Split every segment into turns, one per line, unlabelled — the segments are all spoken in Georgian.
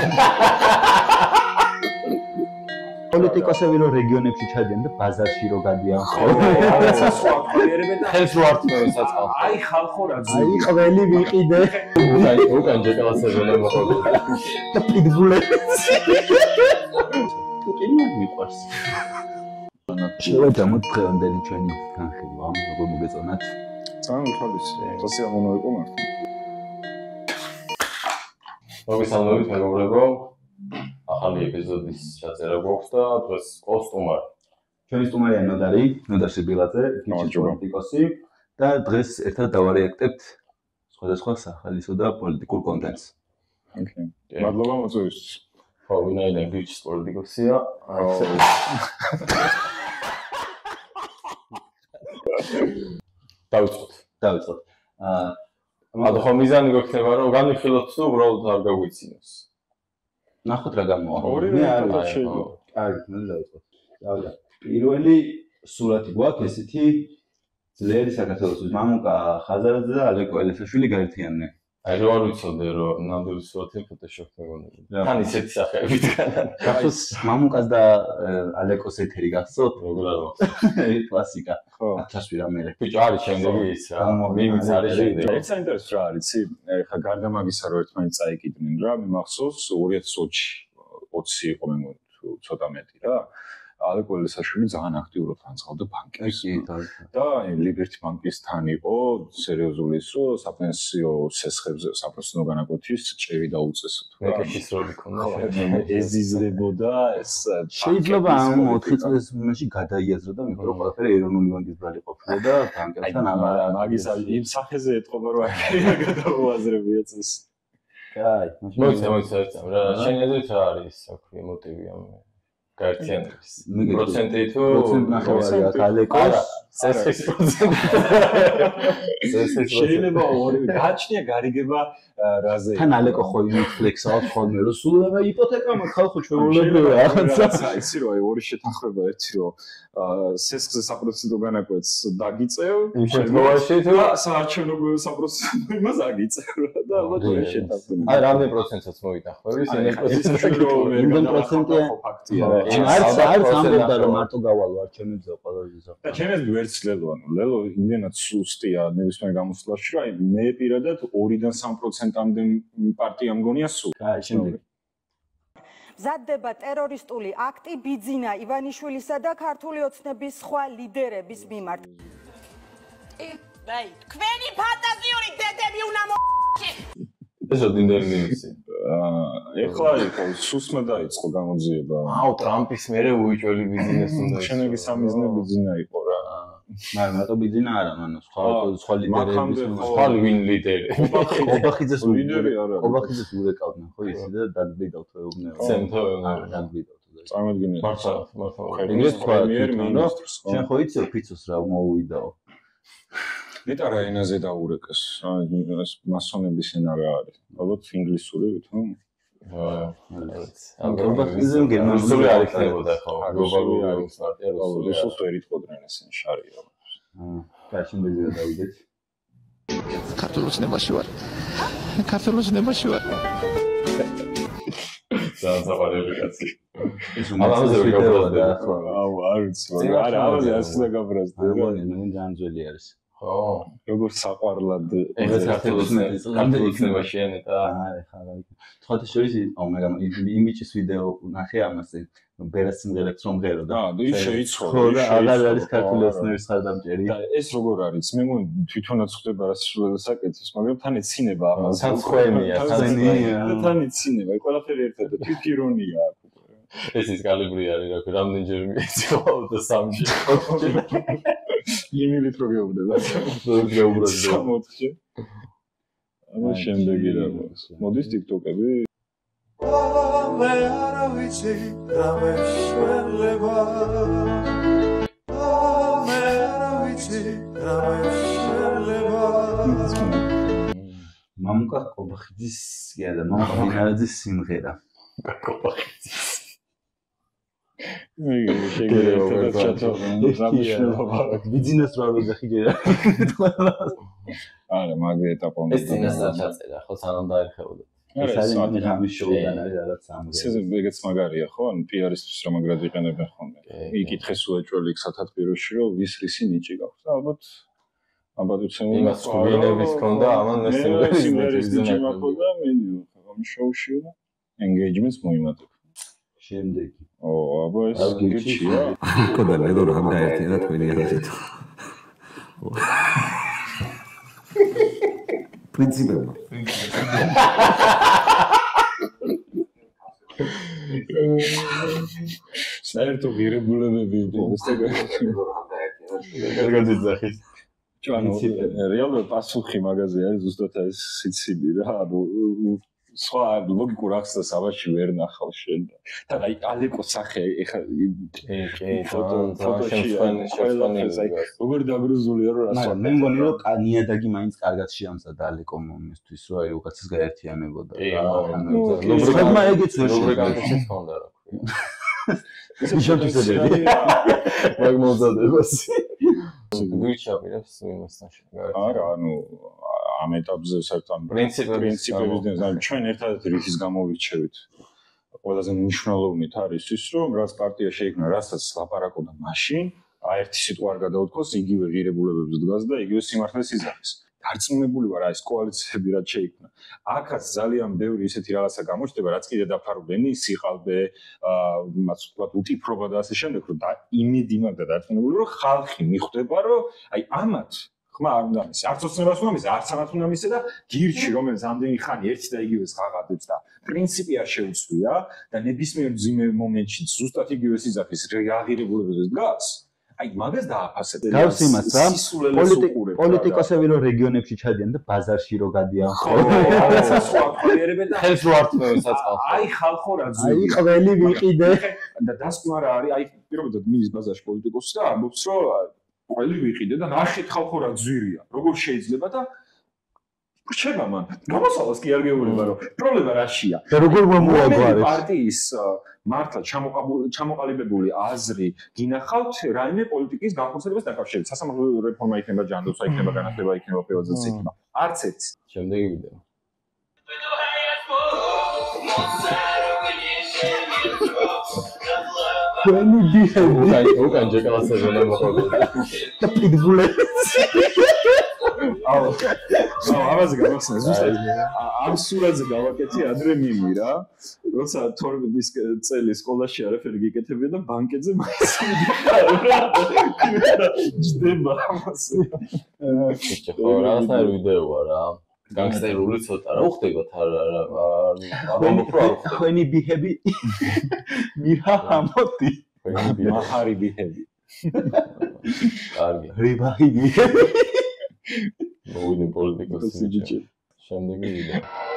პოლიტიკოსები რო რეგიონებში ჩადიან და ბაზარში რო გადიან ხოლმე.
ხელს რო არტმევენ საწყალ.
აი ხალხო რა
აი ყველი ვიყიდე.
უკან ჯეკალასებელა მოხდა.
და პიტბულები. ტუკინი მიყვარს. შევეძამოთ დღევანდელი ჩვენი განხილვა, როგორ მოგეწონათ?
ძალიან ხალისი. თასი ამონოიყო მართლა.
მოგესალმებით მეგობრებო. ახალი ეპიზოდის ჩაწერა გვაქვს და დღეს ყავს სტუმარი.
ჩვენი სტუმარია ნოდარი, ნოდარ სიბილაძე, პოლიტიკოსი და დღეს ერთად დავარეაქტებთ სხვადასხვა სახალისო და პოლიტიკურ კონტენტს.
ოკეი. მადლობა მოწვევისთვის.
ხო, ვინაიდან გიჩის პოლიტიკოსია. დავიწყოთ. ანუ ხომ მიზანი გვექნება რომ განვიხილოთ თუ უბრალოდ არ გაგვიცინოს.
ნახოთ რა გამოვა.
ორივე არ შეიძლება.
კარგი, მე დავიწყოთ. დავიდა. პირველი სურათი გვაქვს ესეთი ძლიერი საქართველოსის მამუკა ხაზარაძე და ალეკო ელისაშვილი გაერთიანდნენ.
აი რო არ ვიცოდე რომ ნამდვილი სურათი ფოტოშოპ მეგონებული. თან ისეთი სახეებით განან.
გახსოვს მამუკას და ალეკოს ეთერი გახსოვთ?
როგორ არა.
კლასიკა.
ხო.
1000 რამე.
ბიჭო არის შემდეგი ის რა. მიმიც არის შემდეგი.
ეს საინტერესო რა არის, ეხა გარდა მაგისა რომ ერთმანეთს წაიკიდნენ რა, მე მახსოვს 2020 იყო მე ცოტა მეტი რა. ალეკო ელისაშვილი ძალიან აქტიურად განწყობდა ბანკებს. და ლიბერტი ბანკისთან იყო სერიოზული ის რომ საპენსიო სესხებზე საპენსიო განაკვეთის ჭერი დაუწესო თუ რა.
მეკეშის როლი ქონდა.
ეზიზრებოდა ეს
შეიძლება ამ 4 წლის მაშინ გადაიაზრო და მიყო რომ ყველაფერი ეროვნული ბანკის ბრალი ყოფილა და ბანკებთან
მაგის იმ სახეზე ეთყობა რომ არ გადაუაზრებია წეს.
კაი,
მოიცა რა შენ ეზეთ რა არის საქმე მოტივი ამ გაერთიანების პროცენტი თუ
ნახევარია ალეკოს
სესხის პროცენტი
შეიძლება ორი გაჩნია გარიგება რაზე
თან ალეკო ხო ინფლექსავს ხოლმე რომ სულ რა იპოთეკა მაქვს ხალხო ჩვეულებრივია
რაღაცა იცი რომ აი ორი შეთანხმება ერთი რომ სესხზე საპროცენტო განაკვეთს დაგიწევ
იმ შემთხვევაში თუ
საარჩევნო საპროცენტო იმას აგიწევ და ალბათ ორი შეთანხმება
აი რამდენი პროცენტსაც მოიტახმები
იმდენ პროცენტია ფაქტია არც ამბობდა რომ მარტო გავალო არჩევნებზე ყველაზე ზოგადად
და ჩემს ვერც ლელო ანუ ლელო იმდენად სუსტია ნებისმიერ გამოსვლაში რომ აი მე პირადად 2-დან 3%-მდე პარტია მგონია სულ
აი შემდეგ
მზადდება ტერორისტული აქტი ბიძინა ივანიშვილისა და ქართული ოცნების სხვა ლიდერების მიმართ.
აი, თქვენი ფანტაზიური დედები უნდა
ეს ოდინდელი ნიუსი.
ეხლა იყო სუსმა დაიწყო გამოძიება.
აუ ტრამპის მერე უიჭველი ბიზნესი უნდა იყოს.
შენები სამიზნე ბიზნესია იყო რა.
მაგრამ რატო ბიძინა არა მანო სხვა ლიდერების
სხვა ვინ ლიდერი.
ობახიძეს
ლიდერი არა.
ობახიძეს ურეკავდნენ ხო ისი და დაგბიდავთ ეუბნეო. დაგბიდავთ.
წარმოგიდგენთ.
მართლა.
ეგრეთ თქვა პრემიერ-მინისტრს. შენ ხო იცი ფიცოს რა მოუვიდაო.
ნეტა რა ენაზე დაურეკეს. ეს მასონების ენა რა არის? ალბათ ინგლისური თუ
ობახიძემ
გერმანული არ იქნებოდა ხო გლობალური პარტია
რუსულს ვერ იტყოდნენ ესენ შარია.
კაი, შემდეგ დავიდეთ.
ქართულოს ნებაში ვარ. ქართულოს ნებაში ვარ.
ზანზაბარები კაცი.
ეს უმეტეს ვიდეოა და ხო.
აუ არ ვიცი მაგრამ არა ამაზე არ უნდა გაბრაზდე.
მე ძალიან ძველი არის.
ხო,
როგორ საყვარლად
ეს ქართული იქნება შეანეტა.
არა, ხარა. თქვათ შორის მაგრამ იმ ბიჭის ვიდეო ნახე ამაზე, ბერას სიმღერებს რომ ღერო და
ის შეიცხოვა.
ხო და აღარ არის ქართული ოცნების ხარდამჭერი.
და ეს როგორ არის? მე მგონი თვითონაც ხდება რასიშვილზე საკეთებს, მაგრამ თან ეცინება ამას.
საცხვენია,
თან ეცინება, ყველაფერი ერთად და თვით ირონია აქვს.
ეს ის კალიბრი არის, რა ქვია, რამდენჯერ მიეცევა და სამჯერ.
იმილით რო გეუბნება.
გეუბრაზდა.
60-ში. ამას შემდეგი რა მოხდა? მოდის TikTok-ები?
მე არა ვიცი რა მეშველება. მე არა ვიცი რა მეშველება.
მამუკა ყობახიძის და მამუკა მინარაძის სიმღერა.
კოპახიძის.
შეგერა ჩატო ზამიშნობა
ბიზნეს რა ვიძახიჯერა
არა მაგ ეტაპამდე
ეს წინასწარ ჩაწერა ხო სანამ დაერხებოდა
ეს არის მიღამის შოუდან არის რაღაც სამგე.
ეგეც მაგარია ხო? ან პიარისთვის რომ მაგრად იყენებენ ხოლმე. იკითხეს უეჭველი სათათბიროში რომ ვის რისი ნიჭი გაქვს. და ალბათ უცემული
იმას ხუგენების ქონდა ამან
სიმღერის ნიჭი მაქვს და მენიუ ამ შოუში და engagement-ს მოიმატებ.
შემდეგი.
აბა ეს გირჩია.
ხოდა ნედო რომ გაერთიანა თქვენი ახალით. პრინციპებმა.
საერთო ღირებულებები ეს
კარგად ძახის.
ანუ რეალურად პასუხი მაგაზე არის ზუსტად ეს სიცილი რა ანუ სხვა ლოგიკურ ახსნას ავაში ვერ ნახავ შენ და აი ალეკო სახე ეხა ფოტოში როგორ დაგრუზულია რომ
მაგრამ მე მგონი რომ ნიადაგი მაინც კარგად შეამზადა ალეკო მომისთვის რომ აი უკაცეს გაერთიანებოდა რა ეგეც ვერ
შეგამოჩეს ხონდა რა
ეს მიშოთისები მაგ მომზადებას
გიჩაპირებს იმასთან შეგარეთ
არა ანუ ამ ეტაპზე საერთოდ პრინციპების ჩვენ ერთადერთი რითის გამოვირჩევით ყველაზე მნიშვნელოვნით არის ის რომ რაც პარტია შეიქმნა რასაც ლაპარაკობდა მაშინ ერთი სიტყვა არ გადაუთქოს იგივე ღირებულებებს დგას და იგივე სიმართლეს იზრახეს დარწმუნებული ვარ აი ეს კოალიციები რაც შეიქმნა აქაც ძალიან ბევრი ისეთი რაღაცა გამოჩნდება რაც კიდე დაფარულია სიყალბე მათ ვთქვათ უტიფრობა და ასე შემდეგ რომ და იმედი მაქვს და დარწმუნებული რომ ხალხი მიხვდება რომ აი ამათ ხმა არ უნდა მისცე არც ოცნებას უნდა მისცე არც ამათ უნდა მისცე და გირჩი რომელიც ამდენი ხანი ერთი და იგივეს ღაღადებს და პრინციპი არ შეუცვლია და ნებისმიერ ძიმე მომენტში ზუსტად იგივეს იძახის რეაგირებულებებზე დგას აი მაგას დააფასებ
გავს იმას რა პოლიტიკოსები რომ რეგიონებში ჩადიან და ბაზარში რო გადიან
ხო სხვა ყველიერებენ და
ხელს რო არტმევენ საწყალს
აი ხალხო რა ძვირია
აი ყველი ვიყიდე
და დასკვნა რა არის აი პირობითად მიდის ბაზარში პოლიტიკოსი და ამბობს რომ ყველი ვიყიდე და ნახეთ ხალხო რა ძვირია როგორ შეიძლება და რჩება მან გამოსალას კი არ გეუბნება რომ პრობლემა რაშია
და როგორ მომოაგვარებს
პარტიის მართლა ჩამოყალიბებული აზრი გინახავთ რაიმე პოლიტიკის განხორციელებას დაკავშირებით სასამართლო რეფორმა იქნება ჯანდაცვა იქნება განათლება იქნება პრივატიზაცია იქნება არც ერთი
შემდეგი ვიდეო
When you
უკან ჯეკალასა ზონა მოხდა
და პიტბულები
აუ ამაზე გავახსენე ზუსტად ამ სურათზე გავაკეთე ადრე მიმი რა როცა 12 წელი სკოლაში არაფერი გიკეთებია და ბანკეტზე მაინც ჯდება ამას
ხო რაღაცა ვიდეოა რა განგსტერული ცოტა რა უხდებათ
ხენი ბიჰები მირა ამოდი
მაჰარი ბიჰები
კარგი
რიბაი ბიჰები
მოვიდნენ პოლიტიკოსი შემდეგი ვიდეო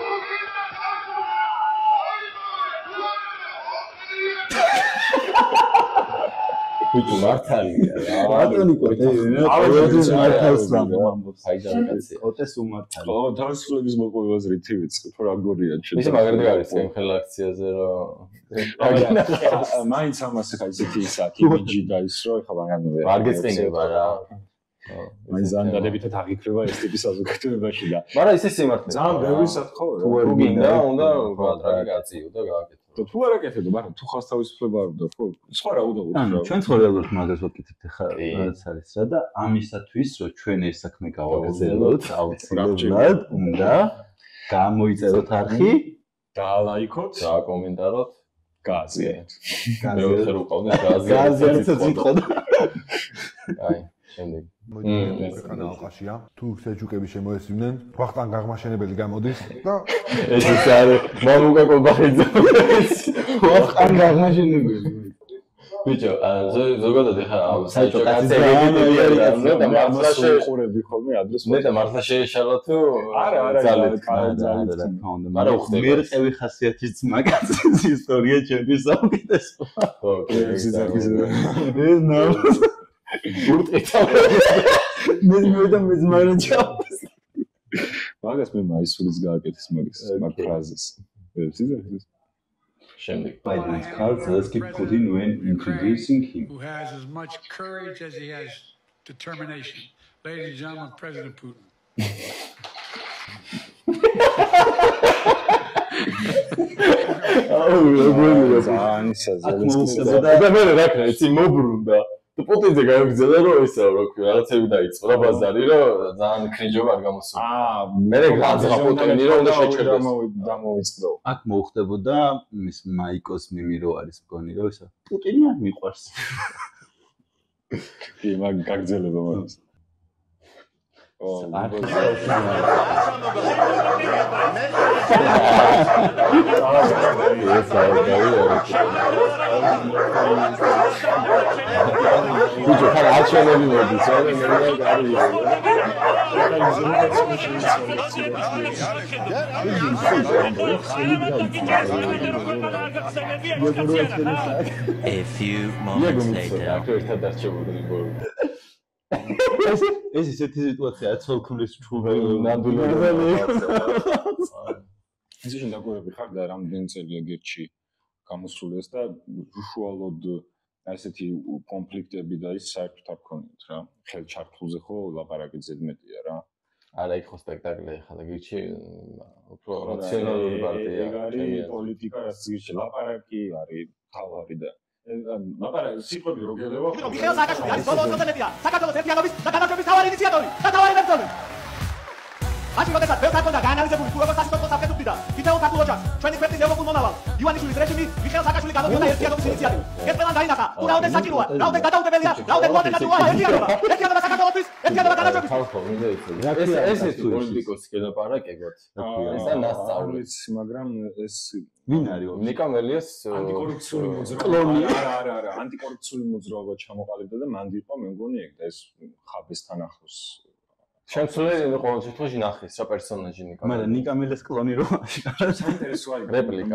ბიჭო მართალია რა
ბატონი კოტე ავეჯის მართალს ამბობს
აიჯანკაცი
კოტეს უმართალი
ხო თავისუფლების მოპოვებას რითი ვიცი თუ რა გორია ჩვენ
ისე მაგარად არის ამ ხელ აქციაზე რომ
მაინც ამას ხა ისეთი ისაკი იმიჯი და ის რო ხა მაგან
არ გეწინება რა
მაინც ზანდადებითად აღიქრება ეს ტიპის საზოგადოებაში და
მაგრამ ისე სიმართლე
ძალიან ბევრი სათხო
თუ არ გინდა უნდა ტრაგიკაციო და გააკეთო
თუ არ აკეთებდო მაგრამ თუ ხას თავისუფლება არ უნდა ხო სხვა რა უნდა
ანუ ჩვენ ცხოვრებთ მაგას ვაკეთებთ ხა რაც არის რა და ამისათვის რომ ჩვენ ეს საქმე გავაგრძელოთ აუცილებლად უნდა გამოიწეროთ არხი
დაალაიქოთ
და კომენტაროთ
გაზი
მე ხერ უყავდეს გაზი
გაზი არც იტყოდა
აი შემდეგ
მოიყვანა ალყაშია თუ სეჯუკები შემოესვინენ ვახტანგ გაღმაშენებელი გამოდის და
ეს ის არის მამუკა კობახიძე
ვახტანგ გაღმაშენებელი
ბიჭო ზოგადად ხა
საერთოდ
კაცები და მართლა
შეყურები ხოლმე ადრეს
მე და მართლა შეეშალა თუ
არა
მაგრამ მერყევი ხასიათის მაგაცის ისტორია ჩემთვის საუკეთესო
ხო
ეს
ნო
გურტეთა
მე მარანჩავს
მაგას მე მაისურის გააკეთეს მაგ ფრაზეს ეს
შემდეგ
Biden's cards let's keep putting when introducing him
who has as much courage as he has determination ladies and gentlemen President Putin
აუ როგორია
ძალიან
და მე რა ქნა იცი მობრუნდა და პუტინზე გაიგზავნა რომ ესა რა ქვია რაღაცები დაიწყო რა ბაზარი რომ ძალიან კრინჯობა არ გამოსულა მე გაძღა პუტინი რომ უნდა შეჩერდეს
დამოვიწყდო
აქ მოხდებოდა მის მაიკოს მიმი რო არის მგონი რომ ესა პუტინი არ მიყვარს
კი მაგ გაგძელება მას
Kucho ხარ არჩევნები მოდის, რა მე
A few moments later.
ეს ისეთი სიტუაციაა, ცოლ-ქმრის ჩხუბი
ნამდვილად.
ეს შენ დაგვერები ხარ და რამდენი წელია გერჩი გამოსულეს და უშუალოდ ასეთი კონფლიქტები და ის საერთოდ არ გქონიათ რა. ხელჩართულზე ხო ლაპარაკი ზედმეტია რა.
არა იქ ხო სპექტაკლი ხალა გირჩი უფრო რაციონალური პარტია.
არის პოლიტიკა რაც გირჩი ლაპარაკი არის თავარი და ლაპარაკი სიტყვები რო გელევა
მიხეილ სააკაშვილი არის ბოლო 20 წელია საქართველოს ერთიანობის და განათლების თავარი ინიციატორი და თავარი მებრძოლი მაშინ როდესაც ბევრ ქართველთა გაანალიზებული თუ როგორ სასიტყვო საფრთხეს უხდიდა თითოეულ ქართულ ოჯახს ჩვენი ქვეყნის ევროპულ მომავალ ივანიშვილის რეჟიმი მიხეილ სააკაშვილი გადაწყვეტა ერთიანობის ინიციატივით ეს ყველამ დაინახა თუ რაოდენ საჭიროა რაოდენ გადაუდებელია რაოდენ მოადეკატურია ერთიანობა საქართველოსთვის ერთიანობა განათლებისთვის
ეს თუ პოლიტიკოსი გელაპარაკებთ ეს და ნასწავლიც
მაგრამ ეს
ვინ არის
ნიკამელიას
ანტიკორუფციული მოძრაობა არა ანტიკორუფციული მოძრაობა ჩამოყალიბდა და მანდ იყო მე მგონი ეგ და ეს ხაბესთან ახლოს
შემცვლელი ყოველ შემთხვევაში ნახეს რა პერსონაჟი ნიკამელი
მაგრამ ნიკამელის კლონი რო
საინტერესო არის
რეპლიკა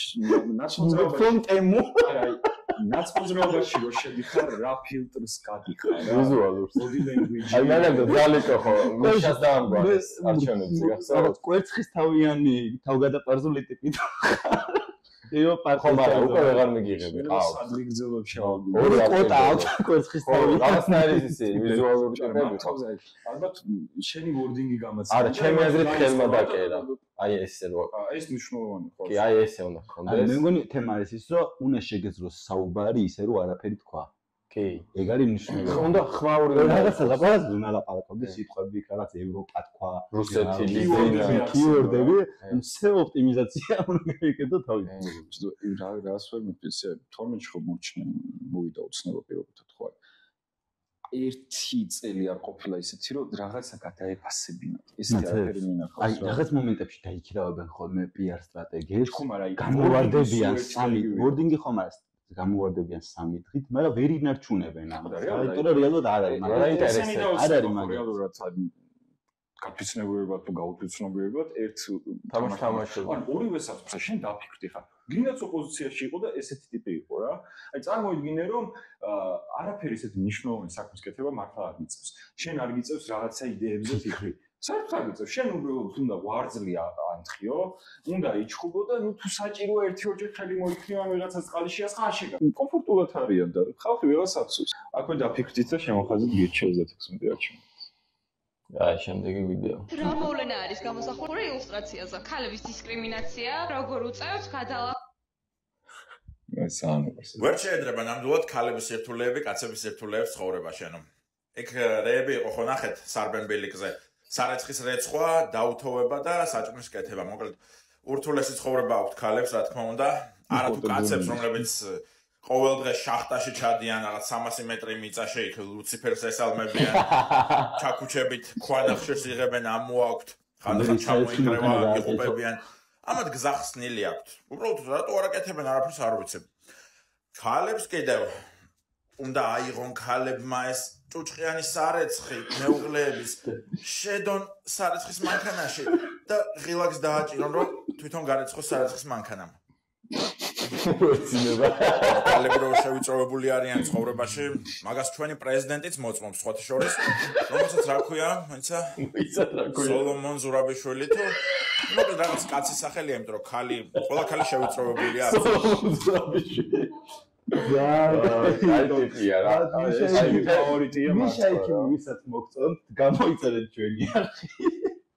ნაცმოძრაობაში რო შედიხარ რა ფილტრს გადიხარ რა
ვიზუალურს
body language
აი მანამდე ძალიკო ხო მიშას დაამბარეს არჩევნებზე გახსოვთ
კვერცხის თავიანი თავგადაპარზული ტიპი იო პარტია
ხო მაგრამ უკვე ვეღარ მიგიღები ყავს
ადრე გრძელობ შევავდი
ორი კვოტა აქვს კვერცხის თავი
რაღაცნაირი ისე ვიზუალური ტიპები
ალბათ შენი ვორდინგი გამაცხადა
არა ჩემი აზრით ხელმა დაკერა აი ესე რო
ეს მნიშვნელოვანი ხო
კი აი ესე უნდა გქონდეს
მე მგონი თემა არის ის რომ უნდა შეგეძლოს საუბარი ისე რომ არაფერი თქვა
კი
ეგ არის მნიშვნელოვანი
უნდა ხმაური
რაღაცა ლაპარაკს უნდა ლაპარაკობდი სიტყვები რაღაც ევროპა თქვა
რუსეთი
კიორდები все ოპტიმიზაცია უნდა გაიგო თავი
რას ვერ მიწე 12 ხო მორჩნენ მოვიდა უცნაური პირობითად ხო ერთი წელი არ ყოფილა ისეთი რომ რაღაცა გადაეფასებინათ ეს არაფერი მინახავს
აი რაღაც მომენტებში დაიქირავებენ ხოლმე PR სტრატეგიებს
ხომ არა
გამოვარდებიან სამი ვორდინგი ხომ არა გამოვარდებიან სამი დღით მაგრამ ვერ ინარჩუნებენ ამას იმიტომ რომ რეალურად არ არის მაგრამ ინტერესები არ არის მაგრამ
რეალურად გაფიცნებულებად თუ გაუფიცნობულებად ერთ
თამაშობ
ან ორივე საფრთხე შენ დაფიქრდი ხარ გინდაც ოპოზიციაში იყო და ესეთი ტიპი იყო რა აი წარმოიდგინე რომ არაფერი ესეთი მნიშვნელოვანი საქმის კეთება მართლა არ მიწევს შენ არ მიწევს რაღაცა იდეებზე ფიქრი საერთოდ არ მიწევს შენ უბრალოდ უნდა ვარძლი ანთხიო უნდა იჩხუბო და ნუ თუ საჭიროა ერთი ოჯახი ხელი მოიქნიო ან ვიღაცას წყალი შეასხა აშეკა კომფორტულად არიან და ხალხი ვიღაცას აქვე დაფიქრდით და შემოხაზეთ გირჩევს და 16 არჩევანი
აი შემდეგი ვიდეო.
რა მოვლენა არის გამოსახული ილუსტრაციაზე? ქალების დისკრიმინაცია, როგორ უწევს გადალა
ვერ შეედრება ნამდვილად ქალების ერთულეები კაცების ერთულეებს ცხოვრებაშენო. ეგ რეები იყო ხო ნახეთ სარბენბილიკზე. სარეცხის რეცხვა, დაუთოვება და საჭმლის კეთება. მოკლედ ურთულესი ცხოვრება აქვთ ქალებს, რა თქმა უნდა. არა თუ კაცებს, რომლებიც ყოველდღე შახტაში ჩადიან რაღაც 300 მეტრი მიწაში იქ ლუციფერს ესალმებიან ჩაკუჩებით ქვანახშირს იღებენ ამოაქვთ ხანდახან ჩამოინგრევა იღუპებიან ამათ გზახსნილი აქვთ უბრალოდ რატო არ აკეთებენ არაფერს არ ვიცი ქალებს კიდევ უნდა აიღონ ქალებმა ეს ჭუჭყიანი სარეცხი მეუღლეების შედონ სარეცხის მანქანაში და ღილაკს დააჭირონ რომ თვითონ გარეცხოს სარეცხის მანქანამ
ვეცინება
ქალები რო შევიწროებული არიან ცხოვრებაში მაგას ჩვენი პრეზიდენტიც მოწმობს სხვათა შორის რომელსაც რა ქვია მეცა სოლომონ ზურაბიშვილი თუ მოკლედ რაღაც კაცის სახელია იმიტომ რომ ქალი ყველა ქალი შევიწროებულია
სოლომონ ზურაბიშვილი
აიტიპია რა აი ფავორიტია
მიშა იქ ვისაც მოგწონთ გამოიწერეთ ჩვენი არხი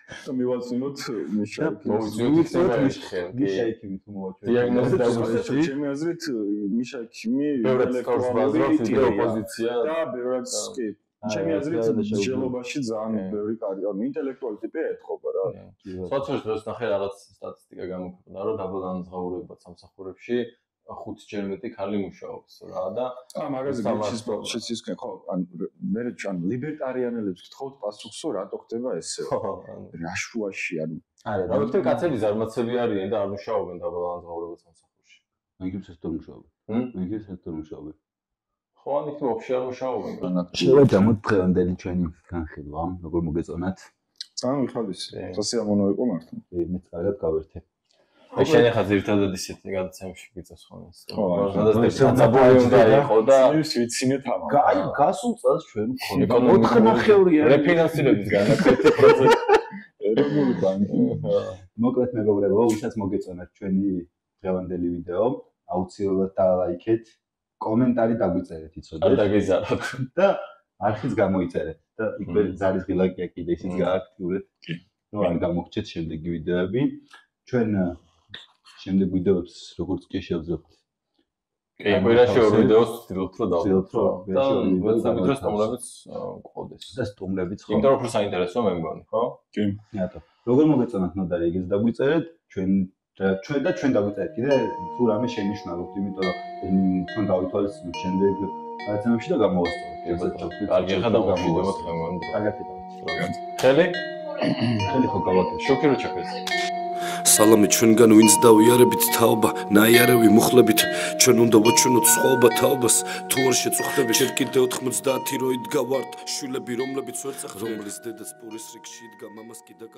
და მივაწინოთ მიშაკი.
მოვიწინოთ
მიშაკი თუ მოვაჩვენოთ.
დიაგნოზი დაგვიწყეთ.
ჩემი აზრით მიშაკი
ბევრად სწორს ბაზრობს იდეა ოპოზიცია
და ბევრად კი. ჩემი აზრით ჯელობაში ძალიან ბევრი კარი, ანუ ინტელექტუალი ტიპია ეთყობა რა.
სოციალურ დროს ნახე რაღაც სტატისტიკა გამოქვეყნდა, რომ დაბალანსღაურება სამსახურებში 5-ჯერ მეტი ქალი მუშაობს რა და
მაგაზე შეცისკენ ხო ან მე ჩვენ ლიბერტარიანელებს გთხოვთ პასუხს რომ რატო ხდება ესე რაშუაში ანუ
არა რა ვთქვი კაცები ზარმაცები არიან და არ მუშაობენ დაბალანსღაურება სამსახურში
მაგის სექტორ მუშაობენ მაგის სექტორ მუშაობენ
ხო ან იქ ვაფშე არ მუშაობენ
შევაჯამოთ დღევანდელი ჩვენი განხილვა როგორ მოგეწონათ
ძალიან ვიხალისი სასიამოვნო იყო მართლა
მეც კარგად გავერთე
აი შენ ახლა ძირითადად ისეთი გადაცემებში გიწევს ხოლმე. ხო, გადაცემები უნდა იყო და
ვიცინეთ ამა.
აი, გასულ წელს ჩვენ მქონდა 4-ნახევრია
რეფინანსირების განაკვეთი პროცესი.
ეროვნული ბანკი.
მოკლედ მეგობრებო, ვისაც მოგეწონათ ჩვენი დღევანდელი ვიდეო, აუცილებლად დალაიქეთ, კომენტარი დაგვიწერეთ იცოდეთ.
არ დაგიზაროთ
და არხიც გამოიწერეთ და იქვე ზარისღილაკია კიდე ისიც გააქტიურეთ. რომ არ გამოგჩეთ შემდეგი ვიდეოები. ჩვენ შემდეგ ვიდეოებს როგორც კი შევძლებთ.
კი, კვირაში 2 ვიდეოს ვცდილობთ რომ დავწერთ. და ვიდეოს სტუმრებიც გყოდეს.
და სტუმრებიც ხო.
იმიტომ რომ უფრო საინტერესოა მე მგონი, ხო?
კი.
რატო? როგორ მოგეწონათ ნოდარი ეგეც დაგვიწერეთ, ჩვენ და ჩვენ დაგვიწერეთ კიდე თუ რამე შენიშნავთ, იმიტომ რომ თქვენ გავითვალისწინოთ შემდეგ გადაცემებში და გამოვასწოროთ.
კარგი, ახლა დავამშვიდობოთ მე მგონი.
კარგად.
ხელი?
ხელი ხო გავაკეთე.
შუქი რო ჩაქეს.
სალამი ჩვენგან ვინც დავიარებით თაობა ნაიარევი მუხლებით ჩვენ უნდა ვაჩვენოთ სხვაობა თაობას თუ არ შეწუხდები შენ კიდე 90 რო იდგა ვართ შვილები რომლებიც ვერ წახდნენ რომლის დედაც პურის რიგში იდგა მამას კიდე